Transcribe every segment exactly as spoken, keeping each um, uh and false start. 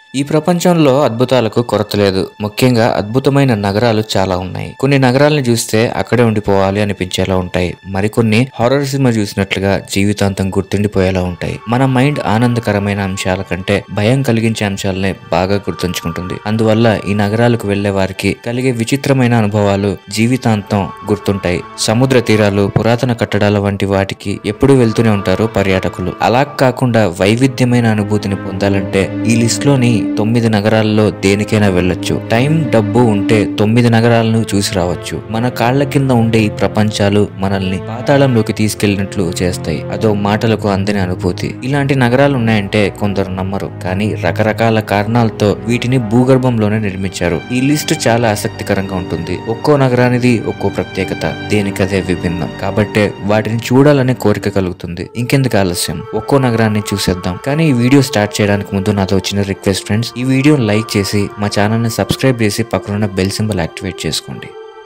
ఈ ప్రపంచంలో అద్భుతాలకు కొరత లేదు. ముఖ్యంగా అద్భుతమైన నగరాలు చాలా ఉన్నాయి. కొన్ని నగరాలను చూస్తే అక్కడే ఉండిపోవాలి అనిపించేలా ఉంటాయి. మరికొన్ని హారర్ సినిమా చూసినట్లుగా జీవితాంతం గుర్తుండిపోయేలా ఉంటాయి. మన మైండ్ ఆనందకరమైన అంశాల కంటే భయం కలిగించే అంశాలనే బాగా గుర్తుంచుకుంటుంది. అందువల్ల ఈ నగరాలకు వెళ్లే వారికి కలిగే విచిత్రమైన అనుభవాలు జీవితాంతం గుర్తుంటాయి. సముద్ర తీరాలు, పురాతన కట్టడాల వంటి వాటికి ఎప్పుడు వెళ్తూనే ఉంటారు పర్యాటకులు. అలా కాకుండా వైవిధ్యమైన అనుభూతిని పొందాలంటే ఈ లిస్ట్ లోని తొమ్మిది నగరాల్లో దేనికైనా వెళ్ళొచ్చు. టైం, డబ్బు ఉంటే తొమ్మిది నగరాలను చూసి రావచ్చు. మన కాళ్ల కింద ఉండే ఈ ప్రపంచాలు మనల్ని పాతాళంలోకి తీసుకెళ్లినట్లు చేస్తాయి. అదో మాటలకు అందని అనుభూతి. ఇలాంటి నగరాలు ఉన్నాయంటే కొందరు నమ్మరు, కానీ రకరకాల కారణాలతో వీటిని భూగర్భంలోనే నిర్మించారు. ఈ లిస్టు చాలా ఆసక్తికరంగా ఉంటుంది. ఒక్కో నగరానిది ఒక్కో ప్రత్యేకత, దేనికదే విభిన్నం. కాబట్టే వాటిని చూడాలనే కోరిక కలుగుతుంది. ఇంకెందుకు ఆలస్యం, ఒక్కో నగరాన్ని చూసేద్దాం. కానీ ఈ వీడియో స్టార్ట్ చేయడానికి ముందు నాతో వచ్చిన రిక్వెస్ట్ ఫ్రెండ్స్, ఈ వీడియోని లైక్ చేసి మా ఛానల్ ని సబ్స్క్రైబ్ చేసి పక్కనున్న బెల్ సింబల్ యాక్టివేట్ చేసుకోండి.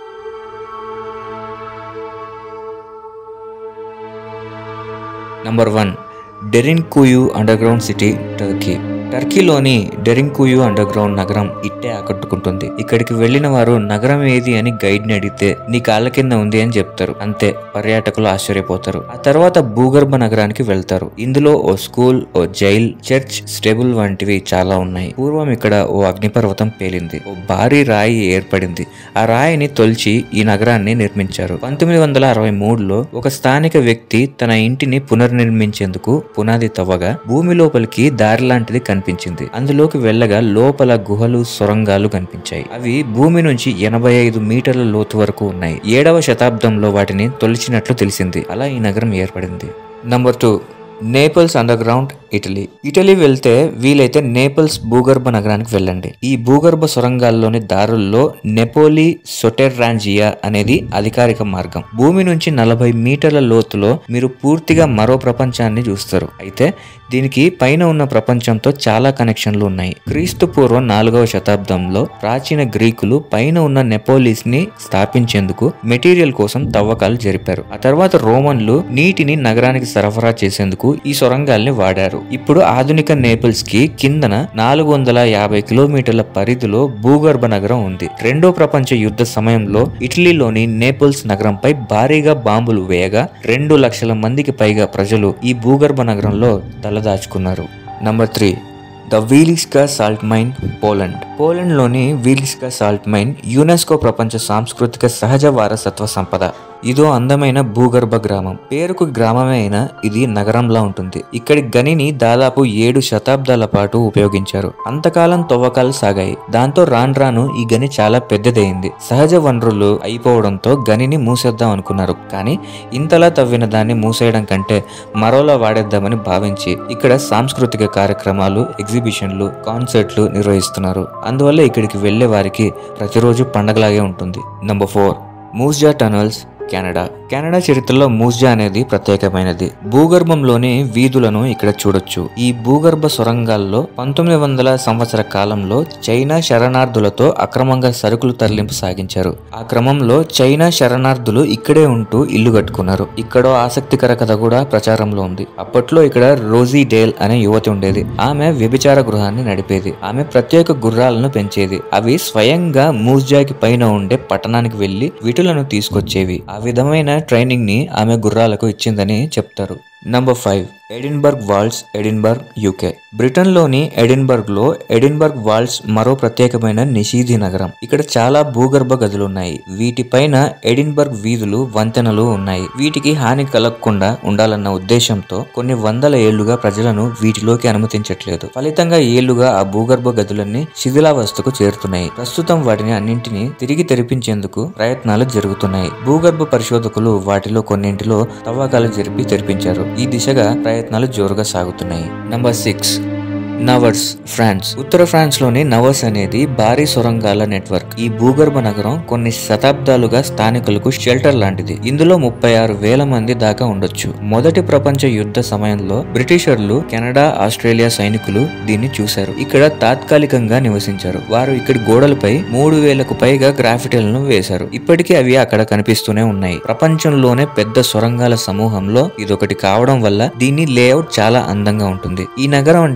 Number one, Derinkuyu underground city, Turkey. టర్కీలోని డెరిన్కుయు అండర్ గ్రౌండ్ నగరం ఇట్టే ఆకట్టుకుంటుంది. ఇక్కడికి వెళ్లిన వారు నగరం ఏది అని గైడ్ ని అడిగితే నీ కాళ్ళ కింద ఉంది అని చెప్తారు. అంతే, పర్యాటకులు ఆశ్చర్యపోతారు. ఆ తర్వాత భూగర్భ నగరానికి వెళ్తారు. ఇందులో ఓ స్కూల్, ఓ జైల్, చర్చ్, స్టేబుల్ వంటివి చాలా ఉన్నాయి. పూర్వం ఇక్కడ ఓ అగ్నిపర్వతం పేలింది. ఓ భారీ రాయి ఏర్పడింది. ఆ రాయిని తొలిచి ఈ నగరాన్ని నిర్మించారు. పంతొమ్మిది వందల అరవై మూడులో ఒక స్థానిక వ్యక్తి తన ఇంటిని పునర్నిర్మించేందుకు పునాది తవ్వగా భూమి లోపలికి దారి లాంటిది కనిపించింది. అందులోకి వెళ్ళగా లోపల గుహలు, సొరంగాలు కనిపించాయి. అవి భూమి నుంచి ఎనభై ఐదు మీటర్ల లోతు వరకు ఉన్నాయి. ఏడవ శతాబ్దంలో వాటిని తొలిచినట్లు తెలిసింది. అలా ఈ నగరం ఏర్పడింది. Number two, Naples underground, Italy. Italy వెళ్తే వీలైతే నేపల్స్ భూగర్భ నగరానికి వెళ్ళండి. ఈ భూగర్భ సొరంగాల్లోని దారుల్లో నెపోలి సొటెర్రాంజియా అనేది అధికారిక మార్గం. భూమి నుంచి నలభై మీటర్ల లోతులో మీరు పూర్తిగా మరో ప్రపంచాన్ని చూస్తారు. అయితే దీనికి పైన ఉన్న ప్రపంచంతో చాలా కనెక్షన్లు ఉన్నాయి. క్రీస్తు పూర్వం నాలుగవ శతాబ్దంలో ప్రాచీన గ్రీకులు పైన ఉన్న నెపోలిస్ ని స్థాపించేందుకు మెటీరియల్ కోసం తవ్వకాలు జరిపారు. ఆ తర్వాత రోమన్లు నీటిని నగరానికి సరఫరా చేసేందుకు ఈ సొరంగాల్ని వాడారు. ఇప్పుడు ఆధునిక నేపిల్స్ కి కిందన నాలుగు వందల యాభై కిలోమీటర్ల పరిధిలో భూగర్భ నగరం ఉంది. రెండో ప్రపంచ యుద్ధ సమయంలో ఇటలీలోని నేపిల్స్ నగరంపై భారీగా బాంబులు వేయగా రెండు లక్షల మందికి పైగా ప్రజలు ఈ భూగర్భ నగరంలో తలదాచుకున్నారు. Number three, the Wieliczka salt mine, Poland. Poland లోని వీలిస్కా సాల్ట్ మైన్ యునెస్కో ప్రపంచ సాంస్కృతిక సహజ వారసత్వ సంపద. ఇదో అందమైన భూగర్భ గ్రామం. పేరుకు గ్రామమే అయినా ఇది నగరంలా ఉంటుంది. ఇక్కడి గనిని దాదాపు ఏడు శతాబ్దాల పాటు ఉపయోగించారు. అంతకాలం తవ్వకాలు సాగాయి. దాంతో రాను రాను ఈ గని చాలా పెద్దదైంది. సహజ వనరులు అయిపోవడంతో గనిని మూసేద్దాం అనుకున్నారు. కానీ ఇంతలా తవ్విన దాన్ని మూసేయడం కంటే మరోలా వాడేద్దామని భావించి ఇక్కడ సాంస్కృతిక కార్యక్రమాలు, ఎగ్జిబిషన్లు, కాన్సర్ట్లు నిర్వహిస్తున్నారు. అందువల్ల ఇక్కడికి వెళ్లే వారికి ప్రతిరోజు పండగలాగే ఉంటుంది. Number four, Moose Jaw tunnels, Canada. Canada చరిత్రలో మూస్జా అనేది ప్రత్యేకమైనది. భూగర్భంలోని వీధులను ఇక్కడ చూడొచ్చు. ఈ భూగర్భ సొరంగాల్లో పంతొమ్మిది వందల సంవత్సర కాలంలో చైనా శరణార్థులతో అక్రమంగా సరుకులు తరలింపు సాగించారు. ఆ క్రమంలో చైనా శరణార్థులు ఇక్కడే ఉంటూ ఇల్లు కట్టుకున్నారు. ఇక్కడ ఆసక్తికర కథ కూడా ప్రచారంలో ఉంది. అప్పట్లో ఇక్కడ రోజీ డేల్ అనే యువతి ఉండేది. ఆమె వ్యభిచార గృహాన్ని నడిపేది. ఆమె ప్రత్యేక గుర్రాలను పెంచేది. అవి స్వయంగా మూస్జాకి పైన ఉండే పట్టణానికి వెళ్లి విటులను తీసుకొచ్చేవి. ఆ విధమైన ట్రైనింగ్ ని ఆమె గుర్రాలకు ఇచ్చిందని చెప్తారు. Number five, Edinburgh walls, Edinburgh, UK. Britain లోని ఎడిన్బర్గ్ లో ఎడిన్బర్గ్ వాల్స్ మరో ప్రత్యేకమైన నిషీధి నగరం. ఇక్కడ చాలా భూగర్భ గదులున్నాయి. వీటిపైన ఎడిన్బర్గ్ వీధులు, వంతెనలు ఉన్నాయి. వీటికి హాని కలగకుండా ఉండాలన్న ఉద్దేశంతో కొన్ని వందల ఏళ్లుగా ప్రజలను వీటిలోకి అనుమతించట్లేదు. ఫలితంగా ఏళ్లుగా ఆ భూగర్భ గదులన్నీ శిథిలావస్థకు చేరుతున్నాయి. ప్రస్తుతం వాటిని అన్నింటినీ తిరిగి తెరిపించేందుకు ప్రయత్నాలు జరుగుతున్నాయి. భూగర్భ పరిశోధకులు వాటిలో కొన్నింటిలో తవ్వకాలు జరిపి తెరిపించారు. ఈ దిశగా ప్రయత్నాలు జోరుగా సాగుతున్నాయి. Number six, Nevers, France. ఉత్తర ఫ్రాన్స్ లోని నవర్స్ అనేది భారీ సొరంగాల నెట్వర్క్. ఈ భూగర్భ నగరం కొన్ని శతాబ్దాలుగా స్థానికులకు షెల్టర్ లాంటిది. ఇందులో ముప్పై ఆరు వేల మంది దాకా ఉండొచ్చు. మొదటి ప్రపంచ యుద్ధ సమయంలో బ్రిటిషర్లు, కెనడా, ఆస్ట్రేలియా సైనికులు దీన్ని చూశారు. ఇక్కడ తాత్కాలికంగా నివసించారు. వారు ఇక్కడి గోడలపై మూడు వేలకు పైగా గ్రాఫిటీలను వేశారు. ఇప్పటికీ అవి అక్కడ కనిపిస్తూనే ఉన్నాయి. ప్రపంచంలోనే పెద్ద సొరంగాల సమూహంలో ఇదొకటి కావడం వల్ల దీని లేఅవుట్ చాలా అందంగా ఉంటుంది. ఈ నగరం అంటే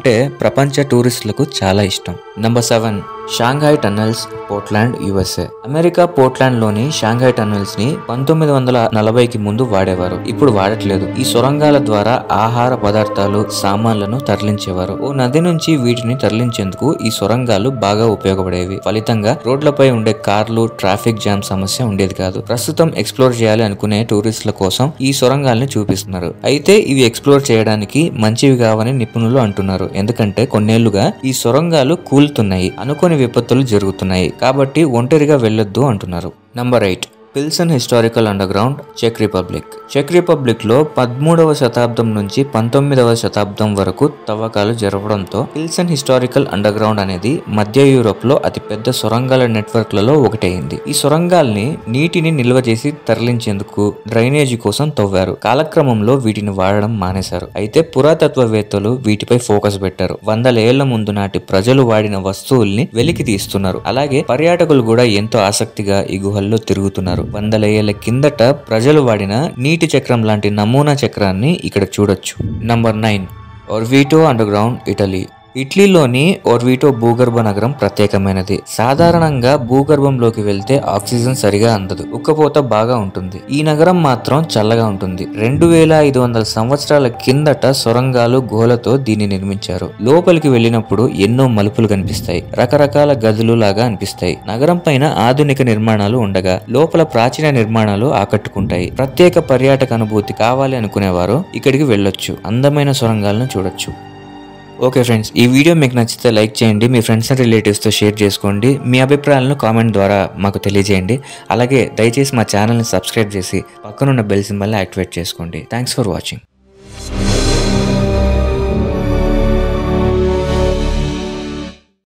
ప్రపంచ టూరిస్టులకు చాలా ఇష్టం. Number seven Shanghai tunnels, Portland, USA. America Portland లోని షాంఘై టన్నెల్స్ ని పంతొమ్మిది వందల నలభైకి ముందు వాడేవారు. ఇప్పుడు వాడట్లేదు. ఈ సొరంగాల ద్వారా ఆహార పదార్థాలు, సామాన్లను తరలించేవారు. ఓ నది నుంచి వీటిని తరలించేందుకు ఈ సొరంగాలు బాగా ఉపయోగపడేవి. ఫలితంగా రోడ్లపై ఉండే కార్లు, ట్రాఫిక్ జామ్ సమస్య ఉండేది కాదు. ప్రస్తుతం ఎక్స్ప్లోర్ చేయాలి అనుకునే టూరిస్టుల కోసం ఈ సొరంగాల్ని చూపిస్తున్నారు. అయితే ఇవి ఎక్స్ప్లోర్ చేయడానికి మంచివి కావని నిపుణులు అంటున్నారు. ఎందుకంటే కొన్నేళ్లుగా ఈ సొరంగాలు కూలుతున్నాయి, అనుకోని విపత్తులు జరుగుతున్నాయి, కాబట్టి ఒంటరిగా వెళ్లొద్దు అంటున్నారు. Number eight పిల్సన్ historical under ground, check republic. Check republic లో పదమూడవ శతాబ్దం నుంచి పంతొమ్మిదవ శతాబ్దం వరకు తవ్వకాలు జరపడంతో పిల్సన్ హిస్టారికల్ అండర్ గ్రౌండ్ అనేది మధ్య యూరోప్ లో అతిపెద్ద సొరంగాల నెట్వర్క్ లలో ఒకటైంది. ఈ సొరంగాల్ని నీటిని నిల్వ చేసి తరలించేందుకు డ్రైనేజీ కోసం తవ్వారు. కాలక్రమంలో వీటిని వాడడం మానేశారు. అయితే పురాతత్వవేత్తలు వీటిపై ఫోకస్ పెట్టారు. వందల ఏళ్ల ముందు నాటి ప్రజలు వాడిన వస్తువుల్ని వెలికి తీస్తున్నారు. అలాగే పర్యాటకులు కూడా ఎంతో ఆసక్తిగా ఈ గుహల్లో తిరుగుతున్నారు. వందల ఏళ్ల కిందట ప్రజలు వాడిన నీటి చక్రం లాంటి నమూనా చక్రాన్ని ఇక్కడ చూడొచ్చు. Number nine Orvieto underground, Italy. ఇటలీలోని ఓర్విటో భూగర్భ నగరం ప్రత్యేకమైనది. సాధారణంగా భూగర్భంలోకి వెళ్తే ఆక్సిజన్ సరిగా అందదు, ఉక్కపోత బాగా ఉంటుంది. ఈ నగరం మాత్రం చల్లగా ఉంటుంది. రెండు వేల ఐదు వందల సంవత్సరాల కిందట సొరంగాలు, గుహలతో దీన్ని నిర్మించారు. లోపలికి వెళ్ళినప్పుడు ఎన్నో మలుపులు కనిపిస్తాయి, రకరకాల గదులు లాగా అనిపిస్తాయి. నగరం పైన ఆధునిక నిర్మాణాలు ఉండగా లోపల ప్రాచీన నిర్మాణాలు ఆకట్టుకుంటాయి. ప్రత్యేక పర్యాటక అనుభూతి కావాలి అనుకునేవారు ఇక్కడికి వెళ్ళొచ్చు. అందమైన సొరంగాలను చూడొచ్చు. ఓకే ఫ్రెండ్స్, ఈ వీడియో మీకు నచ్చితే లైక్ చేయండి, మీ ఫ్రెండ్స్ అండ్ రిలేటివ్స్తో షేర్ చేసుకోండి, మీ అభిప్రాయాలను కామెంట్ ద్వారా మాకు తెలియజేయండి. అలాగే దయచేసి మా ఛానల్ని సబ్స్క్రైబ్ చేసి పక్కనున్న బెల్ సింబల్ని యాక్టివేట్ చేసుకోండి. Thanks for watching.